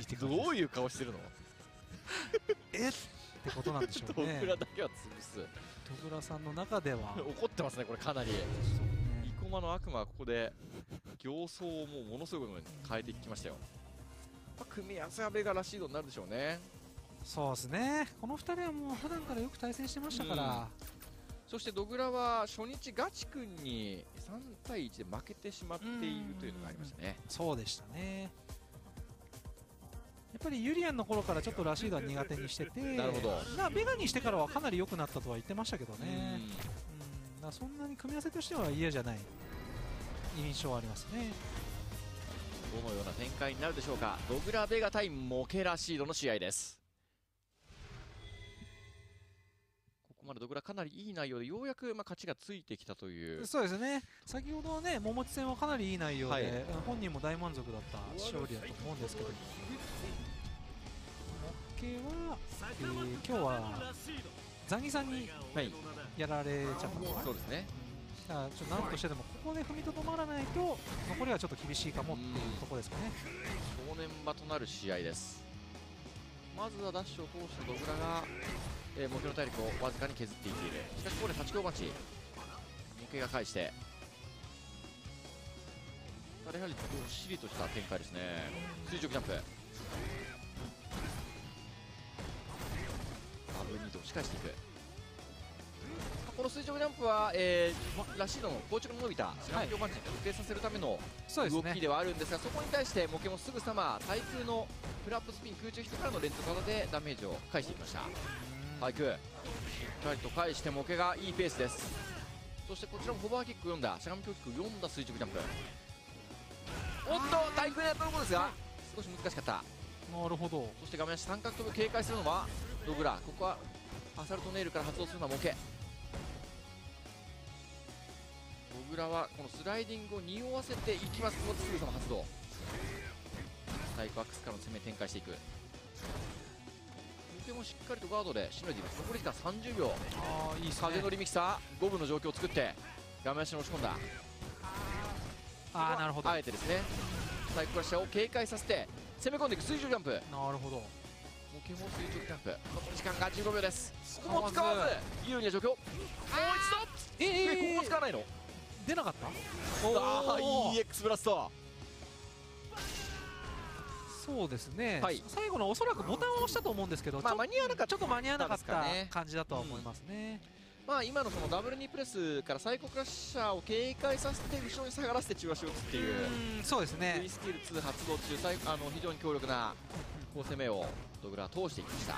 って感じです。 どういう顔してるの？ えってことなんでしょうドね。 グラだけは潰す。 ドグラさんの中では怒ってますね、これかなり。 そう生ね。 駒の悪魔はここで形相をもうものすごいことに変えていきましたよ。組み合わせはベガらしいのになるでしょうね。 そうですね。この2人はもう普段からよく対戦してましたから、 そしてドグラは初日ガチ君に3対1で負けてしまっているというのがありましたね。 そうでしたね。やっぱりユリアンの頃からちょっとラシードは苦手にしてて、 なるほど。 ベガにしてからはかなり良くなったとは言ってましたけどね。だからそんなに組み合わせとしては嫌じゃない印象はありますね。 どのような展開になるでしょうか。ドグラベガ対モケラシードの試合です。ここまでドグラかなりいい内容でようやく勝ちがついてきたという。 そうですね。先ほどはね、桃地戦はかなりいい内容で、 はい、 本人も大満足だった勝利だと思うんですけど、モケは、今日はザギさんにやられちゃったのかな。 そうですね。 なんとしてでもここで踏みとどまらないと残りはちょっと厳しいかもっていうところですかね。 正念場となる試合です。まずはダッシュを通してドグラが、モケの体力をわずかに削っていっている。しかしここで立ち強待ち、モケが返して、やはりどっしりとした展開ですね。垂直ジャンプ、ダブル2と押し返していく。この垂直ジャンプは、ラシードの硬直の伸びたシガン強パンチに特定させるための動きではあるんですが、そこに対してモケもすぐさま対空のフラップスピン空中ヒットからの連続技でダメージを返していきました。対空しっかりと返してモケがいいペースです。そしてこちらもホバーキック読んだしゃがみキック読んだ垂直ジャンプ、おっと対空にやったところですが少し難しかった。 なるほど。 そして画面足三角跳びを警戒するのはドグラ。ここはアサルトネイルから発動するのはモケ。ドグラはこのスライディングを匂わせていきます。ここですぐさま発動、サイクアックスからの攻め展開していく。モケもしっかりとガードでしのいでいます。残り時間30秒。 いいですね。 風乗りミキサー五分の状況を作って画面足に押し込んだ。 なるほど。 あえてですねサイククラッシャーを警戒させて攻め込んでいく垂直ジャンプ。 なるほど。 モケも垂直ジャンプ。残り時間が15秒です。ここも使わず有利な状況。もう一度、ここ使わないの出なかった。 EX ブラスト。 そうですね、 はい、 最後のおそらくボタンを押したと思うんですけど、 間に合わなかった、 ちょっと間に合わなかった感じだとは思いますね。 今のそのダブル2プレスからサイコクラッシャーを警戒させて後ろに下がらせて中足を打つっていう、 そうですね。 V スキル2発動中、非常に強力なこう攻めをドグラは通していきました。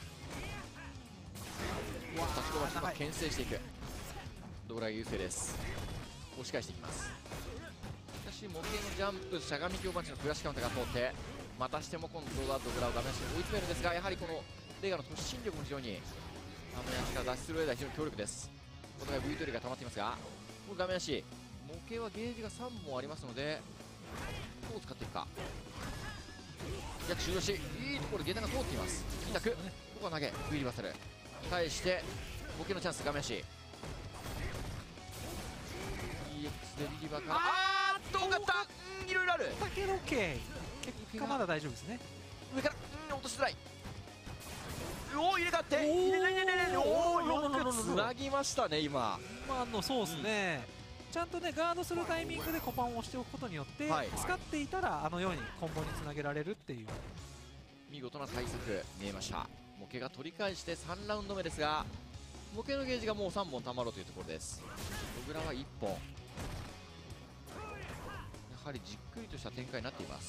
立ちこましと牽制していくドグラが優勢です。押し返していきます。しかしモケのジャンプしゃがみ強パンチのクラッシュカウンターが通ってまたしても今度はドグラを画面足に追い詰めるんですが、やはりこのレガの突進力も非常に画面足から脱出する上では非常に強力です。お互い V トリが溜まっていますが、この画面足模型はゲージが3本ありますのでどう使っていくか。逆終了しいいところでゲータが通っています。金額ここは投げ V リバサル返して模型のチャンス。画面足 EX でリリバから遠かった。いろいろある。 だけど OK 結果まだ大丈夫ですね。 上から落としづらい。おお入れ替わっておおよくつなぎましたね。今そうですね、ちゃんとねガードするタイミングでコパンを押しておくことによって、使っていたらあのようにコンボにつなげられるっていう見事な対策見えました。モケが取り返して3ラウンド目ですが、モケのゲージがもう3本たまろうというところです。ドグラは1本。やはりじっくりとした展開になっています。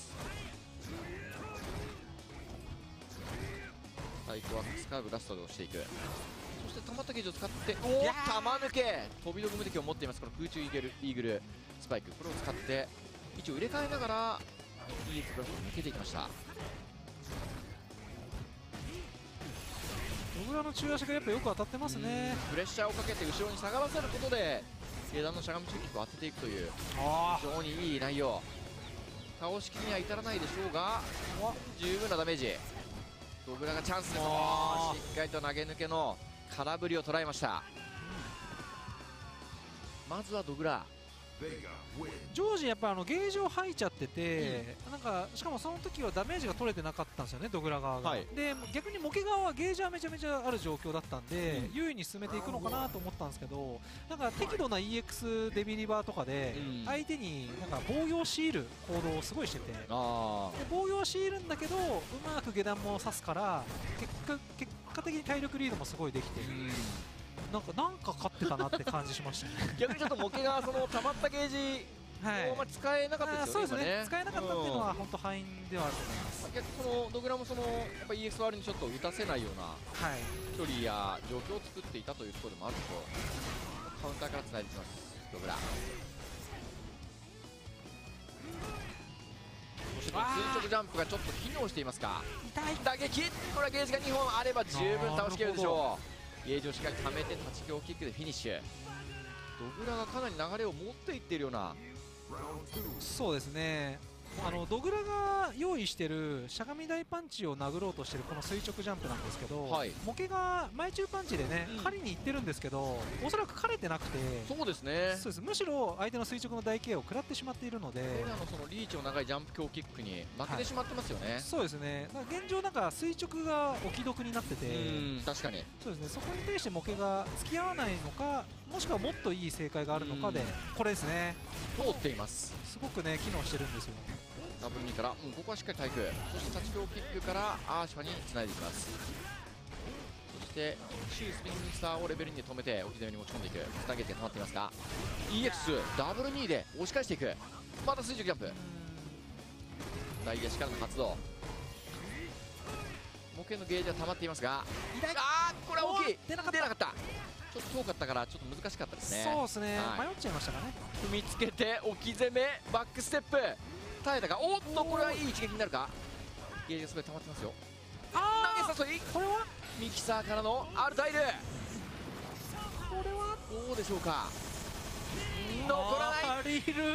サイコワックスカーブラストで押していく。そして溜まったゲージを使って玉抜け飛び道具無敵を持っています。この空中イーグルスパイク、これを使って位置を入れ替えながら EX ブラストを抜けていきました。 ドグラの中足がやっぱよく当たってますね。 プレッシャーをかけて後ろに下がらせることで下段のしゃがみ中キックを当てていくという非常にいい内容。倒しきりには至らないでしょうが十分なダメージ。ドグラがチャンスです。しっかりと投げ抜けの空振りを捉えました。まずはドグラジョージやっぱゲージを吐いちゃってて、なんかしかもその時はダメージが取れてなかったんですよね、ドグラ側が、 はい、 で逆にモケ側はゲージはめちゃめちゃある状況だったんで、優位に進めていくのかなと思ったんですけど、なんか適度な EX デビリバーとかで相手になんか防御を強いる行動をすごいしてて、で防御は強いるんだけどうまく下段も刺すから結果的に体力リードもすごいできて、なんか勝ってたなって感じしましたね逆にちょっとモケがその溜まったゲージを使えなかったですよね。 そうですね、使えなかったっていうのは本当敗因ではあると思います。 逆にそのドグラもそのやっぱ EXR にちょっと打たせないような距離や状況を作っていたというところでもあると、カウンターからつないでいきますドグラ。そして垂直ジャンプがちょっと機能していますか。打撃、これはゲージが2本あれば十分倒しきれるでしょう。ゲージをしっかり溜めて立ち強キックでフィニッシュ。ドグラがかなり流れを持っていっているような。 そうですね、ドグラが用意しているしゃがみ台パンチを殴ろうとしているこの垂直ジャンプなんですけど、モケが前中パンチでね、狩りに行ってるんですけど、おそらく狩れてなくて、 そうですね、 そうです、むしろ相手の垂直の台形を食らってしまっているので、 そのリーチの長いジャンプ強キックに負けてしまってますよね。 そうですね、現状なんか垂直がお既読になってて、 確かにそうですね、そこに対してモケが付き合わないのか、もしくはもっといい正解があるのかで、これですね、 通っています。 すごくね機能してるんですよ。 ダブル2から、ここはしっかり対空、そして立ち強キックからアーシファにつないでいきます。そしてシュースピングスターをレベル2で止めて置き攻めに持ち込んでいく。スターゲージが止まっていますが EX ダブル2で押し返していく。また垂直ジャンプ、大足からの発動。模型のゲージは溜まっていますが、これは大きい、出なかった、ちょっと遠かったからちょっと難しかったですね。 そうですね、迷っちゃいましたかね。 踏みつけて置き攻めバックステップ耐えたか。おっとこれはいい一撃になるか。ゲージがすごい溜まってますよ。投げ誘い、これはミキサーからのアルタイル、これはどうでしょうか。残らない。 アリル、い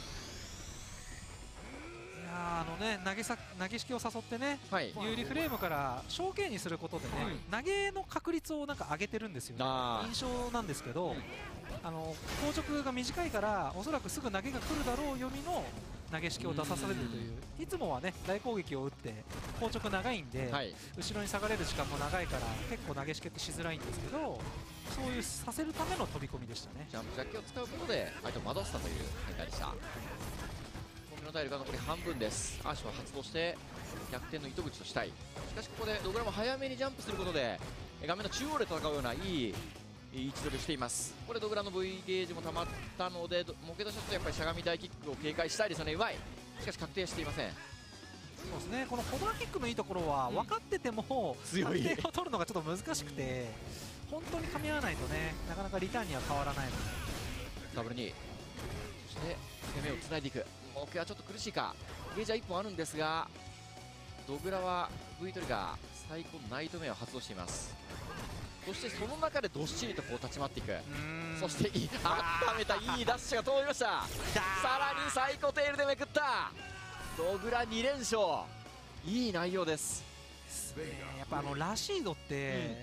や投げ式を誘ってね、有利フレームから小径にすることでね、投げの確率をなんか上げてるんですよね、印象なんですけど、硬直が短いからおそらくすぐ投げが来るだろう読みの投げ式を出さされるという、いつもはね大攻撃を打って硬直長いんで、後ろに下がれる時間も長いから結構投げ式ってしづらいんですけど、そういうさせるための飛び込みでしたね。 ジャンプジャッキを使うことで相手を惑わせたという展開でした。の体力が残り半分です。アーシュは発動して逆転の糸口としたい。しかしここでドグラも早めにジャンプすることで画面の中央で戦うようないい位置取りをしています。これドグラの V ゲージも溜まったのでモケとしてはやっぱりしゃがみ台キックを警戒したいですよね。うまい、しかし確定していません。 そうですね、このコバーキックのいいところは分かってても強い確定を取るのがちょっと難しくて、本当に噛み合わないとねなかなかリターンには変わらないので。 ダブル2、そして攻めをつないでいく。モケはちょっと苦しいか。ゲージは1本あるんですがドグラは V トリガー最高のナイトメアを発動しています。そしてその中でどっしりとこう立ち回っていく。そして温めたいいダッシュが通りました。さらにサイコテールでめくったドグラ2連勝、いい内容です。 やっぱラシードって、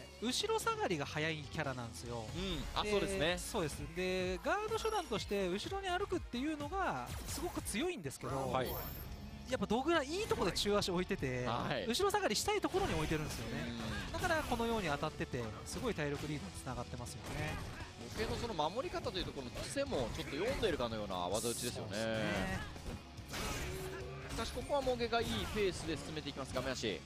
後ろ下がりが速いキャラなんですよ。 そうですね。 そうです。でガード手段として後ろに歩くっていうのがすごく強いんですけど、やっぱドグラいいところで中足置いてて、後ろ下がりしたいところに置いてるんですよね。だからこのように当たっててすごい体力リードにつながってますよね。 模型のその守り方というところの癖もちょっと読んでいるかのような技打ちですよね。しかしここはモゲがいいペースで進めていきます。画面足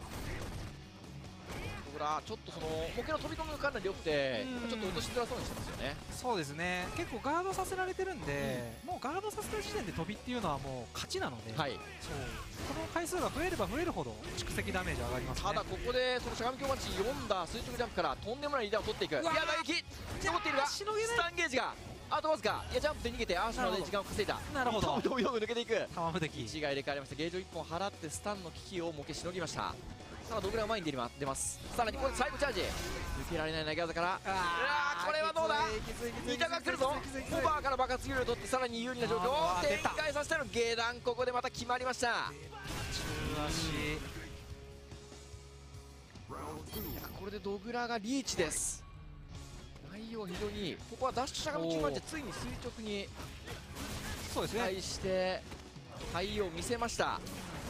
ドグラちょっとそのモゲの飛び込みがかなり良くてちょっと落としづらそうにしてますよね。 そうですね、結構ガードさせられてるんで、もうガードさせた時点で飛びっていうのはもう勝ちなので、そうこの回数が増えれば増えるほど蓄積ダメージ上がりますね。 ただここでそのしゃがみ強パンチ読んだ垂直ジャンプからとんでもないリーダーを取っていく。いや打撃残っているがスタンゲージがあとわずか。いやジャンプで逃げてアーシャので時間を稼いだ。 なるほど、 飛び抜けていく。 玉無敵位置が入れ替わりました。ゲージを1本払ってスタンの危機を模型しのぎました。ただドグラが前に出ます。さらにここで最後チャージ、抜けられない投げ技から、これはどうだ、2打が来るぞ。オーバーから爆発ギルを取ってさらに有利な状況を展開させての下段、ここでまた決まりました。いやこれでドグラがリーチです。ナ対応非常にいい。ここはダッシュしゃがみ中盤でついに垂直に対して対応を見せました。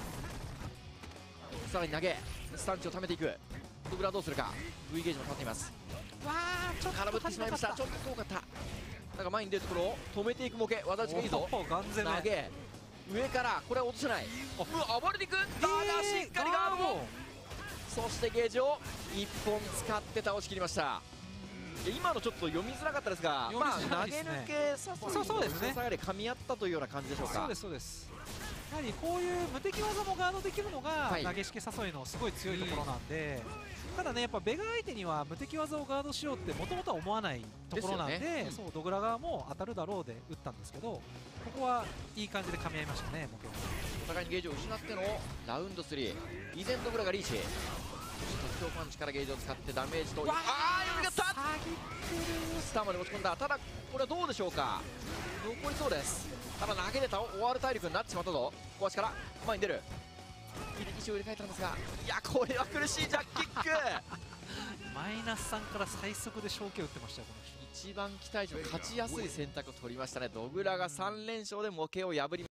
さらに投げスタンチを貯めていく。ドブラどうするか。 V ゲージも立っています。 わあちょっと空振ってしまいました。ちょっと遠かった。なんか前に出るところを止めていく模型。技打ちがいいぞ。投げ上からこれは落とせない。暴れていく。だがしっかりガードも。そしてゲージを1本使って倒しきりました。今のちょっと読みづらかったですが、まあ投げ抜けさせて噛み合ったというような感じでしょうか。 そうですそうです。やはりこういう無敵技もガードできるのが投げ式誘いのすごい強いところなんで、ただねやっぱベガ相手には無敵技をガードしようってもともとは思わないところなんで、そうドグラ側も当たるだろうで打ったんですけど、ここはいい感じで噛み合いましたね。 お互いにゲージを失ってのラウンド3。依然ドグラがリーチ。特強パンチからゲージを使ってダメージと、ああよかった。スターまで持ち込んだ。ただこれはどうでしょうか。残りそうです。ただ投げで終わる体力になってしまったぞ。小足から前に出る。石を入れ替えたんですが、いやこれは苦しい。ジャッキックマイナス3から最速で小径打ってましたよこの人。 一番期待値の勝ちやすい選択を取りましたね。ドグラが3連勝で模型を破り